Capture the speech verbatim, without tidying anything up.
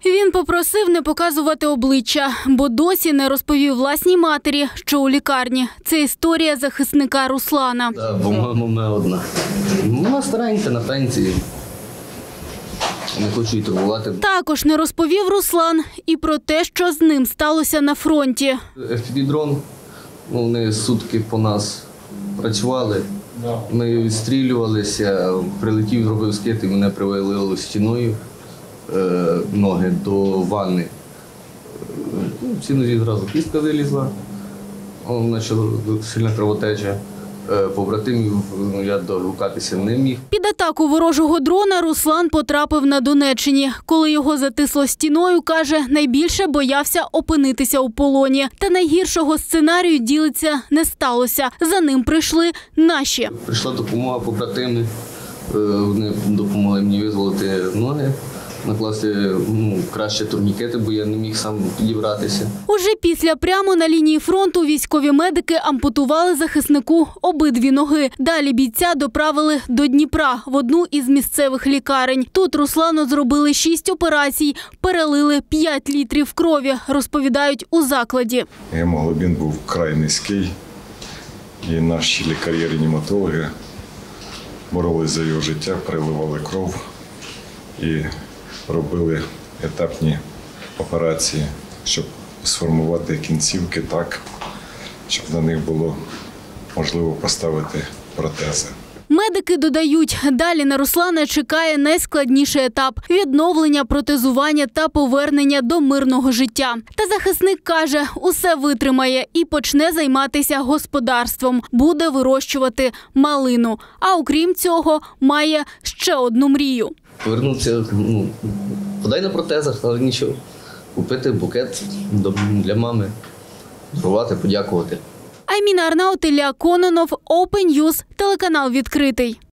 Він попросив не показувати обличчя, бо досі не розповів власній матері, що у лікарні. Це історія захисника Руслана. Так, по-моєму, ми одна. Вона старенька, на пенсії. Не хочу її турбувати. Також не розповів Руслан і про те, що з ним сталося на фронті. еф пі ві-дрон, ну, вони сутки по нас працювали. Ми відстрілювалися, прилетів, зробив скид і мене привалило стіною е, ноги до ванни. Ну, в ці нозі зразу кістка вилізла, почала сильна кровотеча. Побратимів ну, я догукатися не міг. Під атаку ворожого дрона Руслан потрапив на Донеччині. Коли його затисло стіною, каже, найбільше боявся опинитися у полоні. Та найгіршого сценарію, ділиться, не сталося. За ним прийшли наші. Прийшла допомога побратими, вони допомогли мені визволити ноги, накласти ну, краще турнікети, бо я не міг сам підібратися. Уже після прямо на лінії фронту військові медики ампутували захиснику обидві ноги. Далі бійця доправили до Дніпра в одну із місцевих лікарень. Тут Руслану зробили шість операцій, перелили п'ять літрів крові, розповідають у закладі. Гемоглобін був вкрай низький, і наші лікарі-реаніматологи боролись за його життя, переливали кров і робили етапні операції, щоб сформувати кінцівки так, щоб на них було можливо поставити протези. Медики додають, далі на Руслана чекає найскладніший етап – відновлення, протезування та повернення до мирного життя. Та захисник каже, усе витримає і почне займатися господарством, буде вирощувати малину. А окрім цього, має ще одну мрію. Повернувся, ну, подай на протезах, але нічого. Купити букет для мами, дарувати, подякувати. Айміна Арнаут, Ілля Кононов, Open News, телеканал «Відкритий».